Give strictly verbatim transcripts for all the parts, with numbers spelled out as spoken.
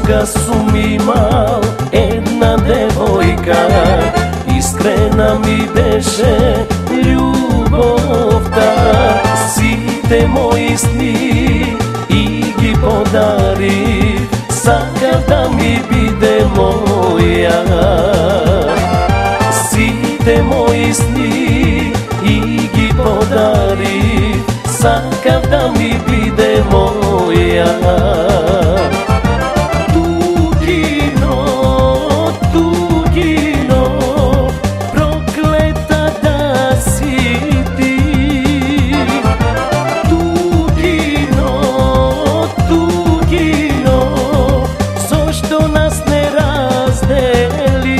Некога сум имал една девојка, искрена ми беше љубовта. Сите мои сни и ги подари, сакав да ми биде моја. Сите мои сни и ги подари, сакав да ми биде моја. Тугино, тугино, проклета да си ти. Тугино, тугино, зошто нас не раздели?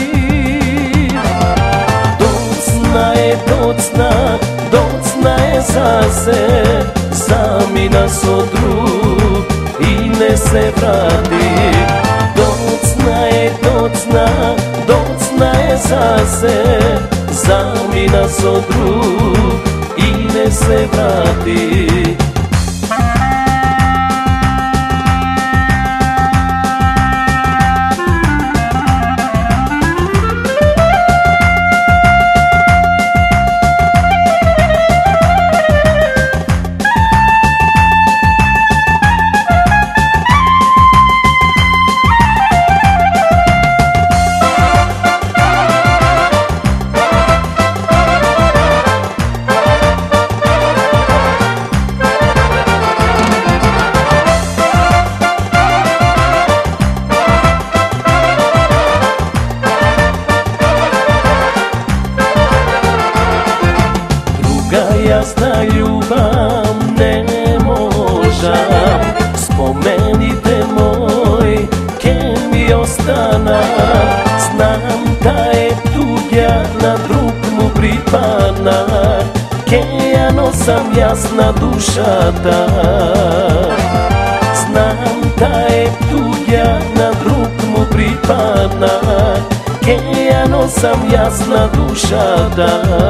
Доцна е, доцна, доцна е за се, замина со друг и не се врати. Доцна е, доцна, доцна е за се, замина со друг и не се врати. Јас да љубам не можам, спомените мои ке ми останат. Знам да е туѓа, на друг му припадна, ке ја носам јас на душата. Знам да е туѓа, на друг му припадна, ке ја носам јас на душата.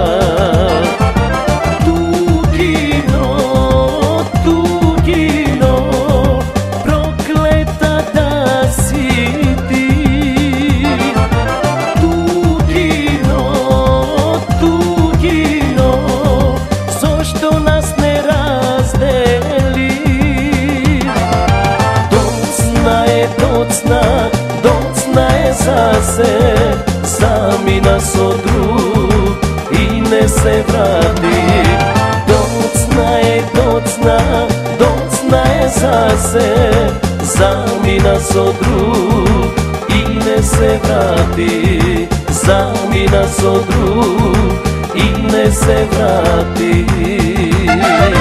Доцна, доцна е за се, замина со друг и не се врати. Доцна е, доцна, доцна е за се, замина со друг и не се врати. Замина со друг и не се врати.